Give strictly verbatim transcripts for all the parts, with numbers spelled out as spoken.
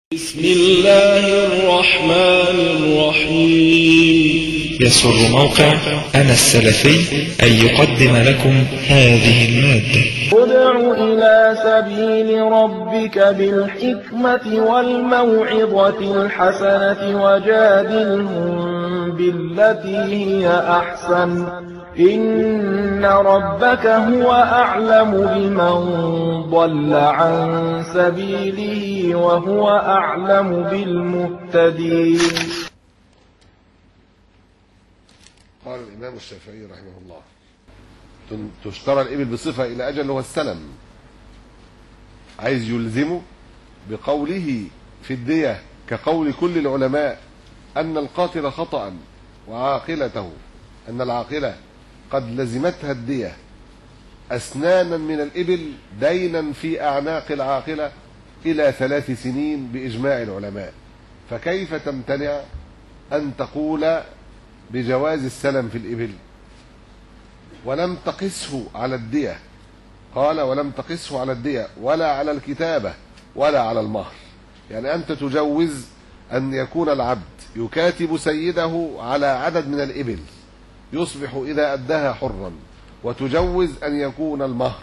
بسم الله الرحمن الرحيم. يسر موقع أنا السلفي أن يقدم لكم هذه المادة. ادع إلى سبيل ربك بالحكمة والموعظة الحسنة وجادلهم بالتي هي أحسن إن ربك هو أعلم بمن ضل عن سبيله وهو أعلم بالمهتدين. قال الإمام الشافعي رحمه الله: تشترى الإبل بصفة إلى أجل هو السلم. عايز يلزمه بقوله في الدية كقول كل العلماء أن القاتل خطأ وعاقلته أن العاقلة قد لزمتها الدية أسنانا من الإبل دينا في أعناق العاقلة إلى ثلاث سنين بإجماع العلماء، فكيف تمتنع أن تقول بجواز السلم في الإبل ولم تقسه على الدية؟ قال: ولم تقسه على الدية ولا على الكتابة ولا على المهر. يعني أنت تجوز أن يكون العبد يكاتب سيده على عدد من الإبل يصبح إذا أداها حرا، وتجوز أن يكون المهر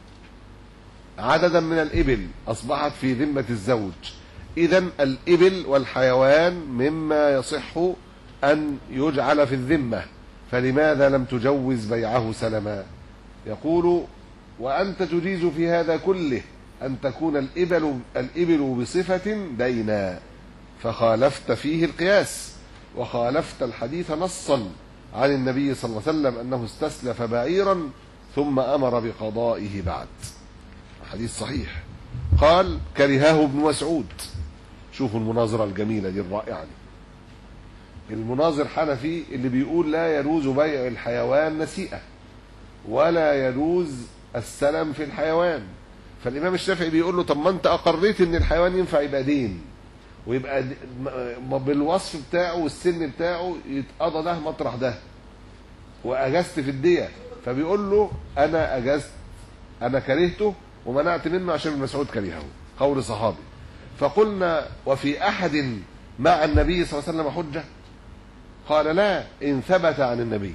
عددا من الإبل أصبحت في ذمة الزوج. إذن الإبل والحيوان مما يصح أن يجعل في الذمة، فلماذا لم تجوز بيعه سلما؟ يقول: وأنت تجيز في هذا كله أن تكون الإبل, الإبل بصفة دينا، فخالفت فيه القياس وخالفت الحديث نصا عن النبي صلى الله عليه وسلم أنه استسلف بعيرا ثم أمر بقضائه بعد. حديث صحيح. قال: كرهاه ابن مسعود. شوفوا المناظرة الجميلة دي الرائعة دي. المناظر حنفي اللي بيقول لا يجوز بيع الحيوان نسيئة ولا يجوز السلم في الحيوان، فالإمام الشافعي بيقول له: طب ما أنت أقريت إن الحيوان ينفع يبقى دين ويبقى بالوصف بتاعه والسن بتاعه يتقضى ده مطرح ده، وأجزت في الدية. فبيقول له: أنا أجزت، أنا كرهته ومنعت منه عشان ابن مسعود كرهه، قول صحابي. فقلنا: وفي أحد مع النبي صلى الله عليه وسلم حجة؟ قال: لا، إن ثبت عن النبي.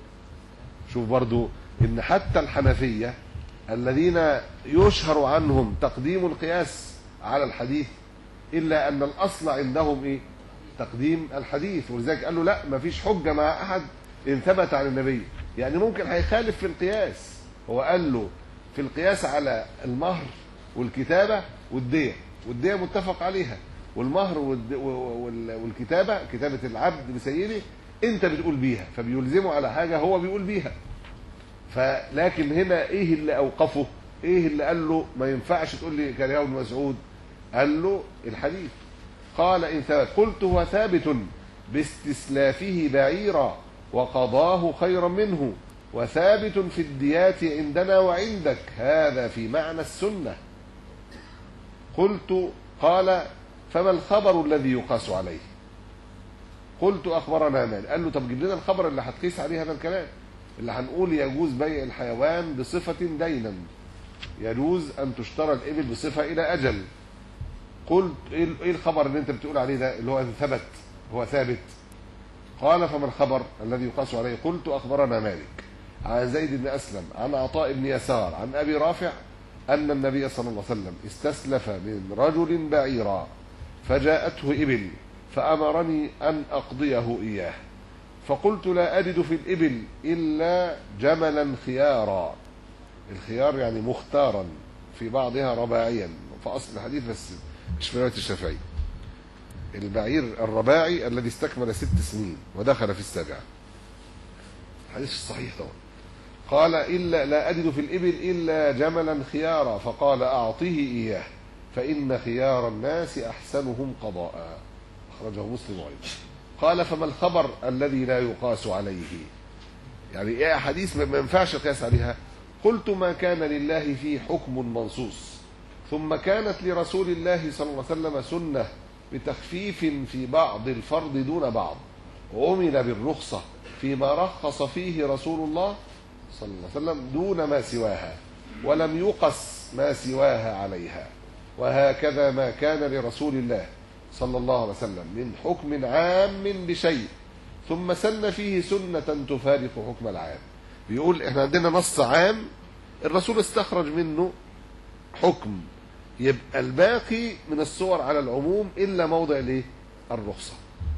شوف برضو إن حتى الحنفية الذين يشهر عنهم تقديم القياس على الحديث، إلا أن الأصل عندهم إيه؟ تقديم الحديث، ولذلك قال له: لا، ما فيش حجة مع أحد إن ثبت عن النبي. يعني ممكن هيخالف في القياس. هو قال له في القياس على المهر والكتابة والدية، والدية متفق عليها، والمهر والكتابة كتابة العبد بسيده أنت بتقول بيها، فبيلزمه على حاجة هو بيقول بيها. فلكن هنا إيه اللي أوقفه؟ إيه اللي قال له ما ينفعش تقول لي كرهه ابن مسعود؟ قال له الحديث. قال: إن ثبت. قلت: هو ثابت باستسلافه بعيرا وقضاه خيرا منه، وثابت في الديات عندنا وعندك، هذا في معنى السنة. قلت: قال: فما الخبر الذي يقاس عليه؟ قلت: أخبرنا مالك. قال له: طب جيب لنا الخبر اللي هتقيس عليه هذا الكلام، اللي هنقول يجوز بيع الحيوان بصفة دينا، يجوز أن تشترى الإبل بصفة إلى أجل. قلت: إيه الخبر اللي أنت بتقول عليه ده اللي هو ثبت، هو ثابت؟ قال: فما الخبر الذي يقاس عليه؟ قلت: أخبرنا مالك عن زيد بن أسلم عن عطاء بن يسار عن أبي رافع أن النبي صلى الله عليه وسلم استسلف من رجل بعيرا فجاءته إبل فأمرني أن أقضيه إياه، فقلت: لا أجد في الإبل إلا جملا خيارا. الخيار يعني مختارا، في بعضها رباعيا، فأصل الحديث بس مش في رواية الشافعي. البعير الرباعي الذي استكمل ست سنين ودخل في السابعة. الحديث الصحيح طبعا. قال: إلا لا أجد في الإبل إلا جملا خيارا، فقال: أعطيه إياه فإن خيار الناس أحسنهم قضاء. أخرجه مسلم أيضا. قال: فما الخبر الذي لا يقاس عليه؟ يعني إيه حديث ما ينفعش القياس عليها؟ قلت: ما كان لله فيه حكم منصوص، ثم كانت لرسول الله صلى الله عليه وسلم سنة بتخفيف في بعض الفرض دون بعض، وعمل بالرخصة فيما رخص فيه رسول الله صلى الله عليه وسلم دون ما سواها، ولم يقص ما سواها عليها. وهكذا ما كان لرسول الله صلى الله عليه وسلم من حكم عام بشيء ثم سن فيه سنة تفارق حكم العام. بيقول احنا عندنا نص عام الرسول استخرج منه حكم، يبقى الباقي من الصور على العموم إلا موضع الايه؟ الرخصة.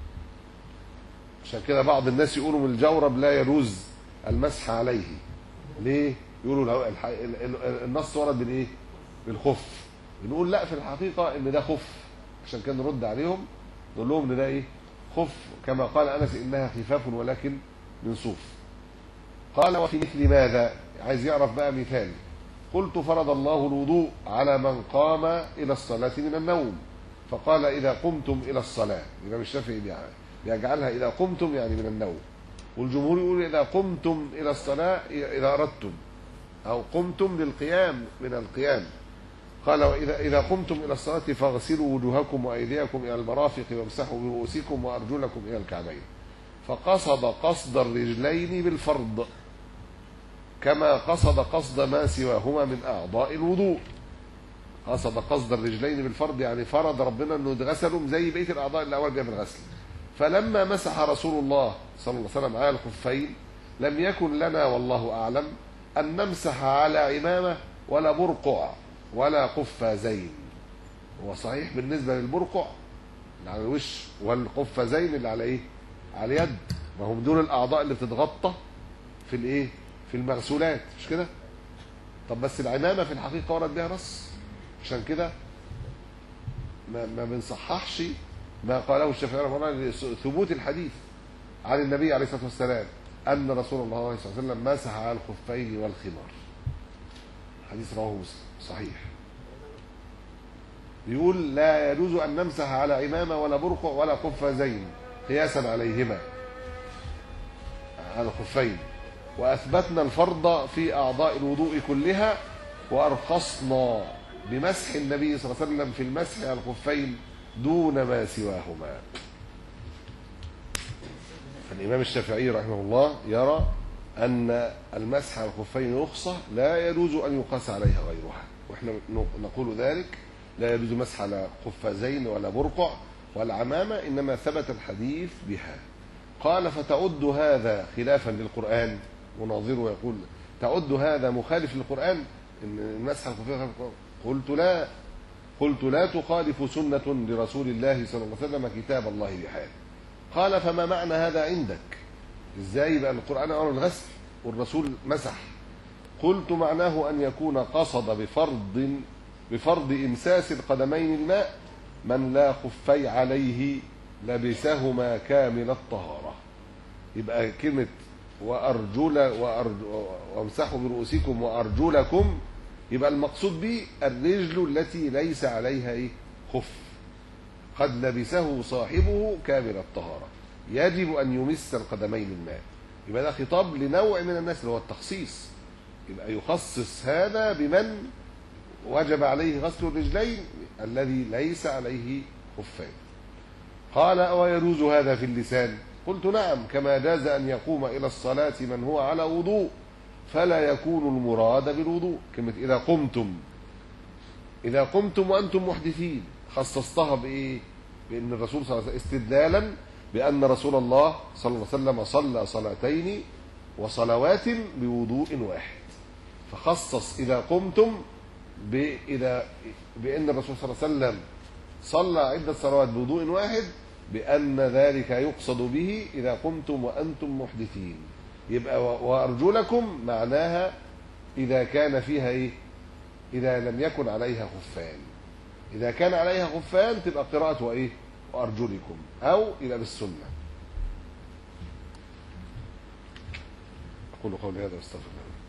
عشان كده بعض الناس يقولوا من الجورب لا يجوز المسح عليه. ليه؟ يقولوا النص ورد بالايه؟ بالخف. بنقول لا، في الحقيقة ان ده خف، عشان كده نرد عليهم نقول لهم ان ده ايه؟ خف، كما قال انس انها خفاف ولكن من صوف. قال وفي مثل ماذا؟ عايز يعرف بقى مثال. قلت فرض الله الوضوء على من قام الى الصلاة من النوم، فقال اذا قمتم الى الصلاة. الامام الشافعي بيجعلها اذا قمتم يعني من النوم، والجمهور يقول اذا قمتم الى الصلاة اذا اردتم، او قمتم للقيام من القيام. قال واذا اذا قمتم الى الصلاة فاغسلوا وجوهكم وايديكم الى المرافق وامسحوا برؤوسكم وارجلكم الى الكعبين. فقصد قصد الرجلين بالفرض كما قصد قصد ما سواهما من اعضاء الوضوء. قصد قصد الرجلين بالفرض يعني فرض ربنا انه يتغسلوا زي بقيه الاعضاء اللي اول جاء في الغسل. فلما مسح رسول الله صلى الله عليه وسلم على الخفين لم يكن لنا والله اعلم ان نمسح على عمامه ولا برقع ولا قفازين. هو صحيح بالنسبه للبرقع اللي على الوش والقفازين اللي على ايه؟ على اليد، ما هم دول الاعضاء اللي بتتغطى في الايه؟ في المغسولات، مش كده؟ طب بس العمامه في الحقيقه ورد بها نص، عشان كده ما, ما بنصححش ما قاله الشافعي رحمه الله ثبوت الحديث عن النبي عليه الصلاه والسلام ان رسول الله صلى الله عليه وسلم مسح على الخفين والخمار. حديث رواه مسلم صحيح. يقول لا يجوز ان نمسح على عمامه ولا برقع ولا قفازين قياسا عليهما على الخفين، واثبتنا الفرض في اعضاء الوضوء كلها، وارخصنا بمسح النبي صلى الله عليه وسلم في المسح على الخفين دون ما سواهما. الامام الشافعي رحمه الله يرى ان المسح على الخفين رخصه لا يجوز ان يقاس عليها غيرها، واحنا نقول ذلك لا يجوز مسح على قفازين ولا برقع ولا عمامه، انما ثبت الحديث بها. قال فتعد هذا خلافا للقرآن؟ مناظره يقول تعد هذا مخالف للقرآن ان المسح على الخفين؟ قلت لا، قلت لا تخالف سنة لرسول الله صلى الله عليه وسلم كتاب الله بحال. قال فما معنى هذا عندك؟ ازاي بقى القرآن امر الغسل والرسول مسح؟ قلت معناه ان يكون قصد بفرض بفرض امساس القدمين الماء من لا خفي عليه لبسهما كامل الطهارة. يبقى كلمة وأرجل وأرجل وامسحوا برؤوسكم وأرجلكم، يبقى المقصود به الرجل التي ليس عليها ايه؟ خف، قد لبسه صاحبه كامل الطهارة، يجب أن يمس القدمين الماء. يبقى ده خطاب لنوع من الناس اللي هو التخصيص، يبقى يخصص هذا بمن وجب عليه غسل الرجلين الذي ليس عليه خفان. قال ويجوز هذا في اللسان؟ قلت نعم، كما جاز أن يقوم إلى الصلاة من هو على وضوء فلا يكون المراد بالوضوء. كلمة إذا قمتم، إذا قمتم وأنتم محدثين، خصصتها بإيه؟ بأن الرسول صلى الله عليه وسلم استدلالا بأن رسول الله صلى الله عليه وسلم صلى صلاتين وصلوات بوضوء واحد، فخصص إذا قمتم بإذا بأن الرسول صلى الله عليه وسلم صلى عدة صلوات بوضوء واحد، بأن ذلك يقصد به إذا قمتم وأنتم محدثين. يبقى وأرجلكم معناها إذا كان فيها إيه؟ إذا لم يكن عليها خفان. إذا كان عليها خفان تبقى قراءة إيه؟ وأرجلكم، أو إلى بالسنة. أقول قولي هذا واستغفر الله.